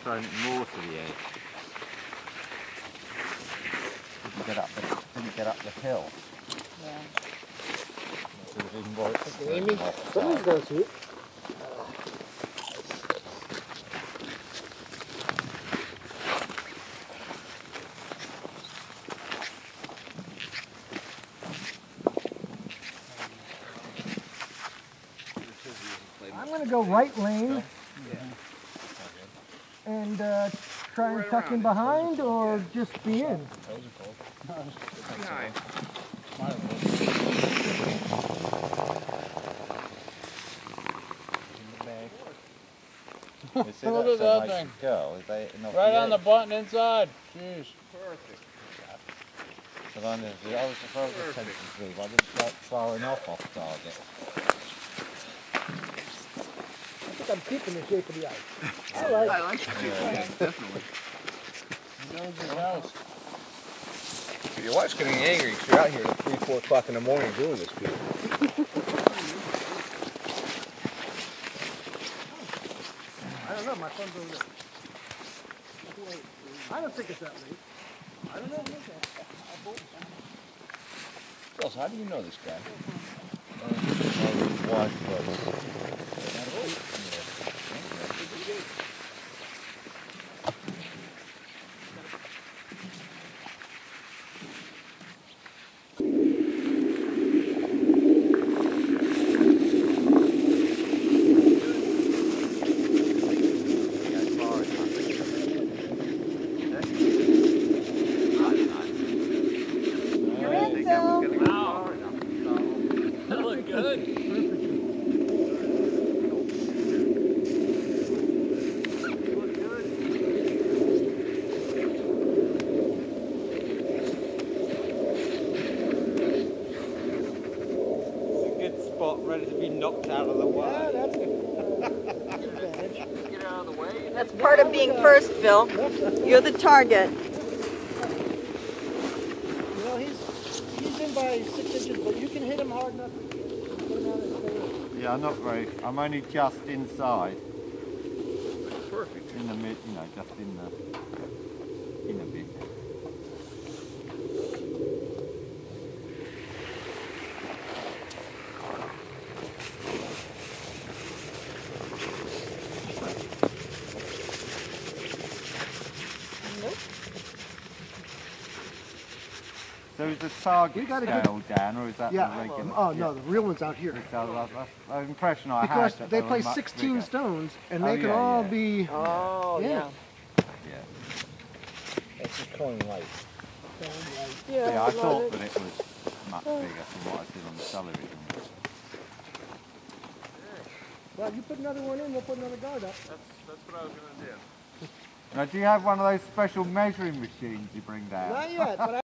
thrown more to the edge. Didn't get up the hill. Yeah. Amy, somebody's going to see it. I'm going to go right lane and try and tuck in behind or just be in. Behind. Look at that thing. Right on the button inside. Jeez. Perfect. I was attempting to move. I didn't like far enough off target. I think I'm keeping the shape of the ice. I like it. Yeah, definitely. Your wife's getting angry because you're out here at 3, 4 o'clock in the morning doing this, people. I don't know, my son's over there. I don't think it's that late. I don't know. Charles, how do you know this guy? Ready to be knocked out of the way. Yeah, that's the advantage. Get out of the way. That's part of being first, Phil. You're the target. You know, he's in by 6 inches, but you can hit him hard enough to get him out of his face. Yeah, not very. I'm only just inside. Perfect. In the mid, just in a bit. So is the target scale down, or is that the regular? Oh no, the real one's out here. That's the impression I had. Because they play 16 stones, and they can all be. Oh yeah. It's just cone light. Yeah, I thought that it was much bigger from what I seen on the television. Well, you put another one in, we'll put another guard up. That's what I was going to do. Now, do you have one of those special measuring machines you bring down? Not yet, but